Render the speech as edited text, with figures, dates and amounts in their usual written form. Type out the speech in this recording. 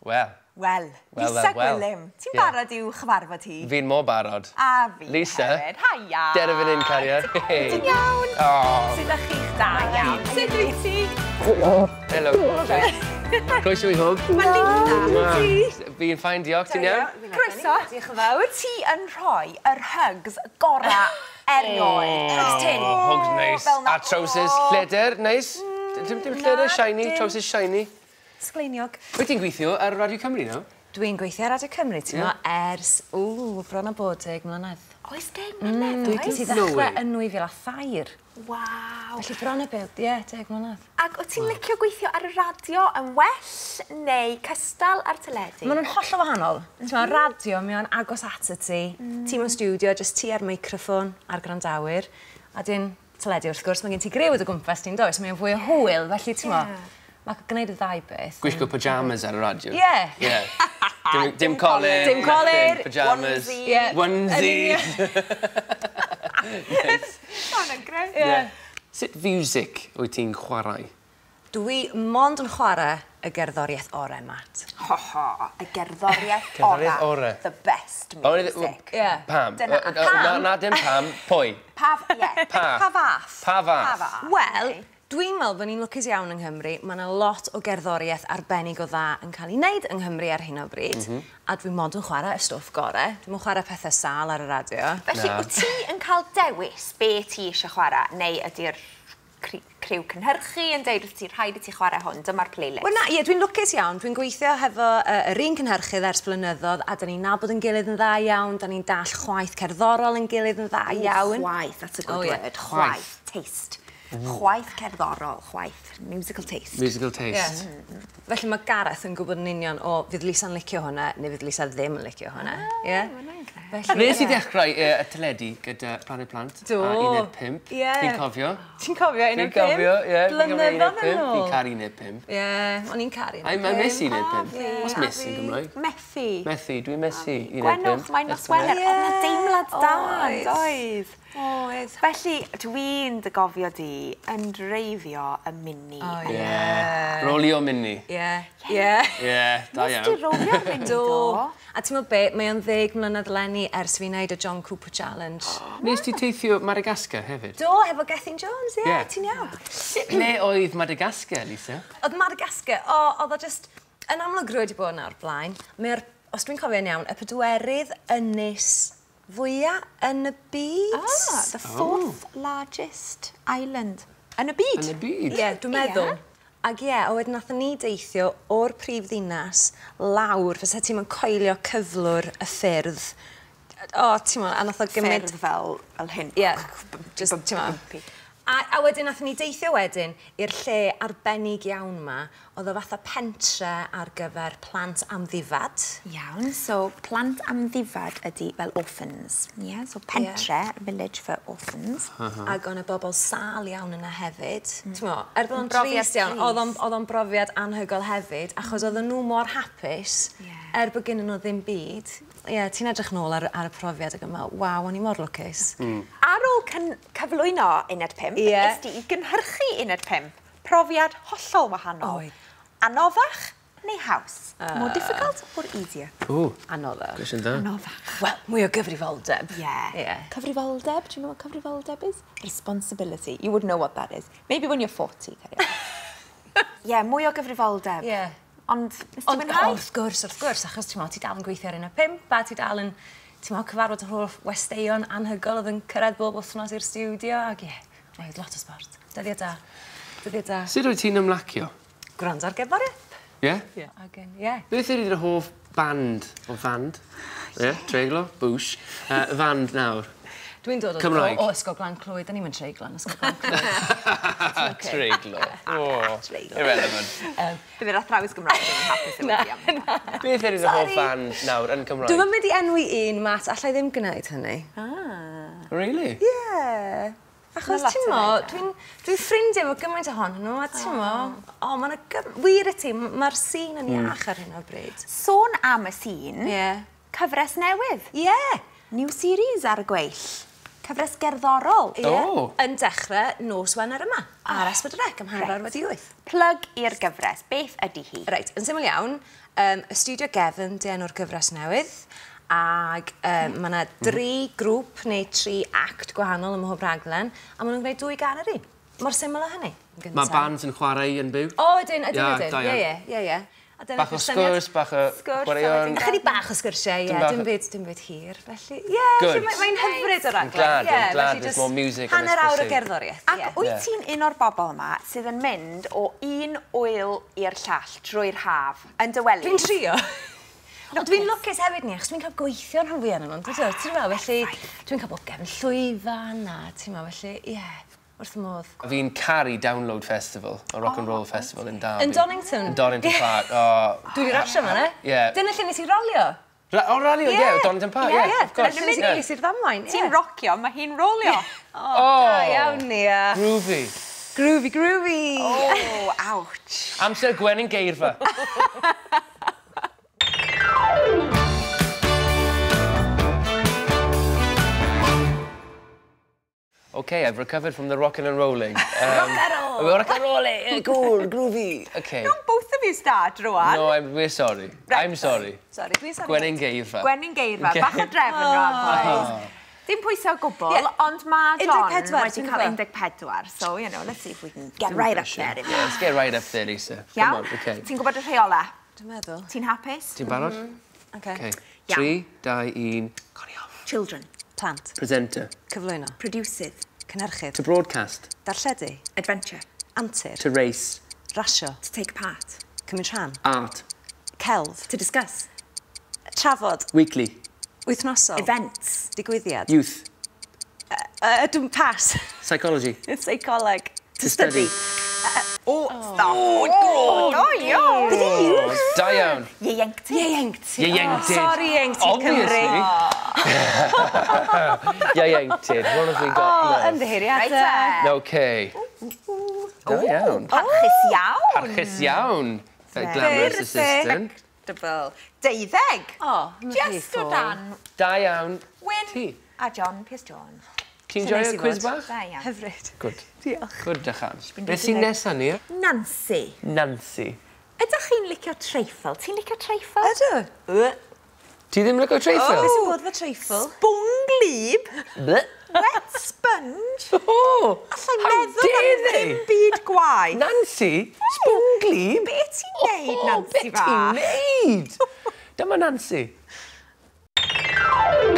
Wel, Lisa Gwilym, ti'n barod i'w chyfarfod hi? Fi'n mor barod. A fi Lisa, hefyd. Haia. der fan hyn, cariad. Ti'n iawn? Sut ydych chi'ch da iawn? Sut wyt ti? Helo. Croeso i hwb. Mae Lisa. Fi'n ffain, diolch, ti'n iawn? Croeso. Diolch yn fawr. Ti yn rhoi yr hugs gorau erioed. Hugs tin. Hugs neis. A trowsus lledr, neis. Dim lledr, shiny, trowsus shiny. Sgleiniog. Wyt ti'n gweithio ar Radio Cymru, no? Dwi'n gweithio ar Radio Cymru, ti'n mo, ers, bron a bod 10 mlynedd. Oes 10 mlynedd, oes? Dwi wedi ddechrau yn 2003. Waw. Felly bron a bod, 10 mlynedd. Ac o ti'n licio gweithio ar y radio yn well neu cystal ar teledu? Maen nhw'n holl o wahanol. Ti'n mo, radio, mi o'n agos at y ti. Ti mewn studio, jyst ti ar meicroffon a'r grandawyr. A dyn teledu wrth gwrs, mae gen ti grewyd o gwmpas ti'n does, mae'n fwy o hwyl, felly ti'n mo. Mae'n gwneud y ddau beth. Gwisgo pyjamas ar y radio? Ie. Dim colir. Dim colir. Pyjamas. Onesie. Mae'n greu. Sut fiwsig wyt ti'n chwarae? Dwi mond yn chwarae y gerddoriaeth orau, Matt. Y gerddoriaeth orau. The best music. Pam? Na, dim pam. Pwy? Pa fath? Pa fath? Wel, dwi'n meddwl bod ni'n lwcus iawn yng Nghymru. Mae yna lot o gerddoriaeth arbennig o dda yn cael ei wneud yng Nghymru ar hyn o bryd. A dwi'n mond yn chwarae y stwff gorau. Dwi'n chwarae pethau sal ar y radio. Felly, wyt ti yn cael dewis be ti eisiau chwarae? Neu ydy'r criw cynhyrchu yn deud wrth ti rhaid i ti chwarae hwn? Dyma'r playlist. Wel na, dwi'n lwcus iawn. Dwi'n gweithio hefo yr un cynhyrchydd ers blynyddoedd a da ni'n nabod yn gilydd yn dda iawn. Da ni'n dall chwaith cerddorol yn gilydd yn dda iawn. Chwaith, that's a good word. Chwaith. Taste. Chwaith cerddorol, chwaith, musical taste. Musical taste. Felly mae Gareth yn gwybod yn union o fydd Lisa'n licio hwnna neu fydd Lisa ddim yn licio hwnna. Nes i ddechrau y teledu gyda Planet Plant a 15. Fi'n cofio. Ti'n cofio 15? Fi'n cofio, ie. Blynyddoedd yn ôl. Fi'n caru 15. Ie, o'n i'n caru 15. Mae'n mesu 15. What's miss yn Gymraeg? Methu. Methu, dwi'n mesu 15. Gwenwch, mae'n nosweler. Oedd na deimlad da. Oedd. Felly, dwi'n dy gofio di yn dreifio y mini. Rolio mini. Ie. Da iawn. Nes di rolio mini do? A ti'n meddwl be, mae o'n 10 mlynedd lenni ers fi wneud y John Cooper Challenge. Nes ti teithio Madagascar hefyd? Do, hefo Gethin Jones, ie, ti'n iawn. Le oedd Madagascar, Lisa? Oedd Madagascar, oedd o just yn amlwg rwy wedi bod yna o'r blaen. Os dwi'n cofio'n iawn, y pedwerydd ynys fwyaf yn y byd. The fourth largest island yn y byd. Yn y byd? Ie, dwi'n meddwl. Ac ie, o wedyn nathon ni deithio o'r prif ddinas lawr, fysa ti'n mynd coelio cyflwr y ffyrdd. Ti'n mynd, a nath o gymryd... Ffyrdd fel hyn. Ie, just, ti'n mynd. A wedyn nathon ni deithio wedyn i'r lle arbennig iawn ma, oedd o fatha pentre ar gyfer plant amddifad. Iawn, so plant amddifad ydy fel orphans. Ie, so pentre, village for orphans. Ac o'n y bobl sal iawn yna hefyd. Ti'n mo, bod o'n trist iawn, oedd o'n brofiad anhygoel hefyd, achos oedd nhw mor hapus, bod gennyn nhw ddim byd. Ie, ti'n edrych nôl ar y profiad ac yma, waw, o'n i mor lwcus. Ar ôl cyflwyno Uned 5, ys di i gynhyrchu Uned 5, profiad hollol wahanol. Anoddach neu haws? More difficult or easier? Anoddach. Gwestiwn da. Anoddach. Wel, mwy o gyfrifoldeb. Yeah. Cyfrifoldeb, do you know what cyfrifoldeb is? Responsibility. You would know what that is. Maybe when you're 40. Ie, mwy o gyfrifoldeb. Ie. Ond, nes ti'n mwynhau? Wrth gwrs, achos ti dal yn gweithio ar un o 5, a ti dal yn, cyfarfod yr holl westeion anhygoel oedd yn cyrraedd bob wythnos i'r studio, ac ie, roedd lot o sport. Dyddiau da. Sut wyt ti'n ymlacio? Gwrando ar gerddoriaeth. Ie? Ie. Beth ydy'r hoff band o fand? Ie, treiglo, bwsh. Fand nawr. Dwi'n dod o Ysgol Glan Clwyd, da ni'n mynd treiglo yn Ysgol Glan Clwyd. Treiglo. Irrelevant. Bydd yr athrawes Gymraeg yn hapus yn wedi am. Beth ydy'r hoff band nawr yn Cymraeg? Dwi'n mynd i enwi un, Matt, allai ddim gwneud hynny. Really? Ie. Achos ti'n mo, dwi'n ffrindiau efo gymaint ohonyn nhw, a ti'n mo, wir y ti, mae'r sîn yn iach ar hyn o bryd. Sôn am y sîn, cyfres newydd. Ie. New series ar y gweill. Cyfres gerddorol. O. Yn dechrau nos Wener yma, ar S4C am hanner wedi 8. Plug i'r gyfres. Beth ydy hi? Reit, yn syml iawn, y Studio Gefn di enw'r gyfres newydd, ac mae yna 3 grŵp neu 3 act gwahanol ym mhob raglen, a maen nhw'n gwneud 2 gan yr un. Mor syml o hynny. Mae bands yn chwarae yn byw? O, ydyn. Ie. Bach o sgwrs, bach o chwaraeon. Chydig bach o sgwrsiau, ie. Dim byd hir, felly. Ie, mae'n hyfryd o raglen. Glad there's more music. Hanner awr o gerddoriaeth. Ac wyt ti'n un o'r bobl yma sydd yn mynd o un wyl i'r llall trwy'r haf yn dywelu? Dwi'n trio. Ond dwi'n lwcus hefyd ni, achos dwi'n cael gweithio rhan fwy yn nhw. Ti'n fel, felly dwi'n cael bod gefn llwyfan a ti'n fel, felly, ie. Wrth y modd. Fi'n caru Download Festival, y Rock and Roll Festival yn Derby. Yn Donington? Yn Donington Park. Dwi wedi rasio yma, ne? Ie. Dyna lle nes i rolio? O, rolio, ie, Donington Park, ie. Dyna lle nes i geis i'r ddamwain. Ti'n rocio, mae hi'n rolio. Da iawn ni. Groovy. Groovy. O, ouch. Amser Gwenyn Geirfa. Okay, I've recovered from the rockin' and rolling. Rock and rolling. Cool, groovy. Okay. Don't both of you start, rwan. No, we're sorry. Right. I'm sorry. Sorry, dwi'n sorry. Gwenyn Geirfa. Gwenyn Geirfa, bach o drefn rwan, boys. Dim pwyso o gwbl, ond mae John wedi cael 14. So, you know, let's see if we can get right up there. Yeah, let's get right up there, Lisa. Come on, okay. Ti'n gwybod y rheola? Dwi'n meddwl. Ti'n hapus? Ti'n barod? Okay. 3, 2, 1, Conio. Children. Plant. Presenter. Cyflwyno. Producydd. Cynnyrchydd. To broadcast. Darlledu. Adventure. Antur. To race. Rasio. To take part. Cymryd rhan. Art. Celf. To discuss. Trafod. Weekly. Wythnosol. Events. Digwyddiad. Youth. Dwi'n pas. Psychology. Seicoleg. To study. Stop. O, iawn. Beth i youth? Da iawn. Ieuenctid. Ieuenctid. Sorry, Ieuenctid Cymru. Ieuenctid. What have we got? Ymddiheiriadau. Okay. Da iawn. Parchus iawn. Parchus iawn. The glamorous assistant. Deuddeg. Just o dan. Da iawn. Wyn a John Piers John. Ti'n joio quiz bach? Da iawn. Hyfryd. Good. Diolch. Good, dechan. Beth sy'n nesaf ni? Nancy. Nancy. Ydych chi'n licio treifl? Ti'n licio treifl? Ydw. Ti ddim yn licio treifl? Beth sy'n bod fy treifl? Sbwnglib. Wet sponge. Oh, Allai meddwl am ddim byd gwaith. Nancy, sbwnglib. Be ti'n neud, Nancy Be ti'n neud? Dyma Nancy.